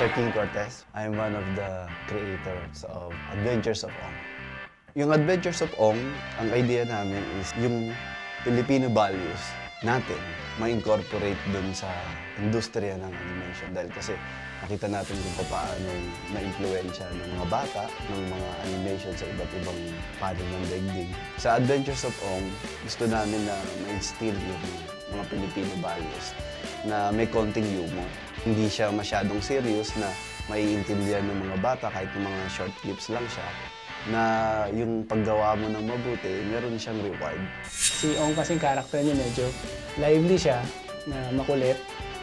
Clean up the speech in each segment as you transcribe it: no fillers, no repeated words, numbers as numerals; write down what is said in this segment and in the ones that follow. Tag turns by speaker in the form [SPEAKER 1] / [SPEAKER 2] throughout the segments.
[SPEAKER 1] Sir King Cortez. I'm one of the creators of Adventures of Ong. Yung Adventures of Ong, ang idea namin is yung Filipino values natin ma-incorporate dun sa industriya ng animation. Dahil kasi nakita natin kung paano na-influensya ng mga bata, ng mga animation sa iba't ibang panig ng daigdig. Sa Adventures of Ong, gusto namin na ma-instill yung mga Filipino values na may konting humor. Hindi siya masyadong serious na maiintindihan ng mga bata kahit ng mga short clips lang siya, na yung paggawa mo ng mabuti, meron siyang reward.
[SPEAKER 2] Si Ong kasing karakter niya medyo lively siya, na makulit.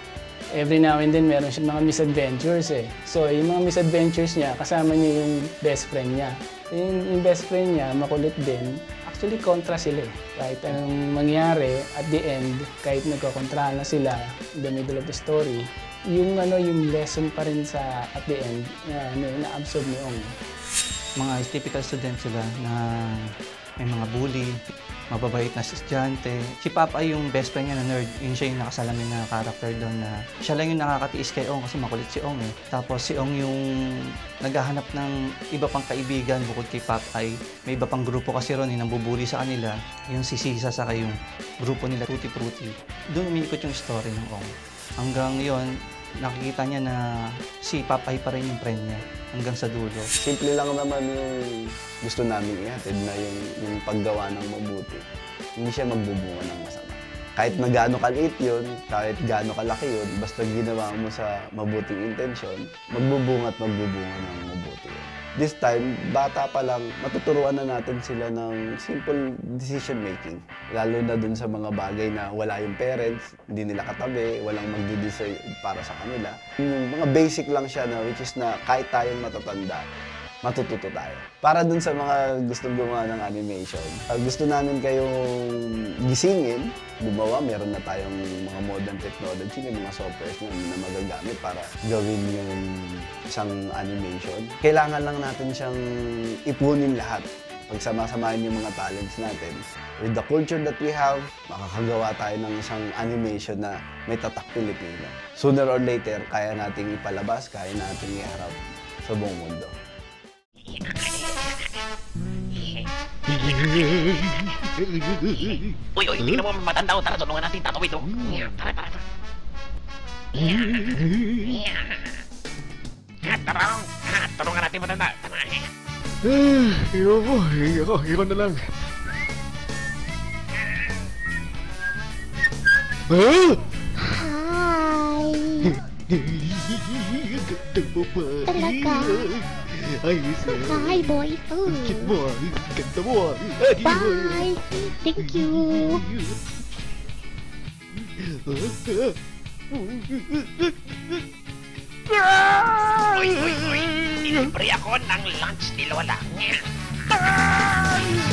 [SPEAKER 2] Every now and then meron siya mga misadventures eh. So yung mga misadventures niya, kasama niya yung best friend niya. Yung best friend niya, makulit din. Actually, kontra sila eh. Kahit anong mangyari, at the end, kahit nagkakontra na sila in the middle of the story, yung lesson pa rin sa at the end na-absorb ni Ong.
[SPEAKER 3] Mga typical student sila na may mga bully, mababait na estudyante. Si Papa ay yung best friend niya na nerd. Yun siya yung nakasalamin na character doon na siya lang yung nakakatiis kay Ong kasi makulit si Ong eh. Tapos si Ong yung naghahanap ng iba pang kaibigan bukod kay Papay. May iba pang grupo kasi ron yung nambubuli sa kanila. Yung si Sisa saka yung grupo nila, Tutti Frutti. Doon umiikot yung story ng Ong. Hanggang yon nakikita niya na si Papay pa rin yung friend niya hanggang sa dulo.
[SPEAKER 1] Simple lang naman yung gusto namin ihatid na yung paggawa ng mabuti. Hindi siya magbubunga ng masama. Kahit na gaano kaliit yun, kahit gaano kalaki yun, basta ginawa mo sa mabuting intensyon, magbubunga at magbubunga ng mabuti yun. This time, bata pa lang, matuturuan na natin sila ng simple decision making. Lalo na dun sa mga bagay na wala yung parents, hindi nila katabi, walang magdi-decide para sa kanila. Yung mga basic lang siya na which is na kahit tayong matatanda, matututo tayo. Para dun sa mga gustong gumawa ng animation, gusto namin kayong gisingin, gumawa, meron na tayong mga modern technology, may mga softwares na magagamit para gawin yung isang animation. Kailangan lang natin siyang ipunin lahat. Pagsama-samahin yung mga talents natin. With the culture that we have, makakagawa tayo ng isang animation na may tatak Pilipino. Sooner or later, kaya nating ipalabas, kaya nating iharap sa buong mundo.
[SPEAKER 4] Uy, tingnan mo, matanda ko. Tara, tulungan natin tatawid. Tara. Tara, tulungan natin matanda. Tara.
[SPEAKER 5] Ikaw na lang.
[SPEAKER 6] Hi!
[SPEAKER 5] Ganda mo ba?
[SPEAKER 6] Talaga?
[SPEAKER 5] Ayos eh.
[SPEAKER 6] Hi, boy.
[SPEAKER 5] Cute mo ah. Ganda mo ah.
[SPEAKER 6] Bye! Thank you!
[SPEAKER 4] Uy! Libre ako ng lunch ni Lola.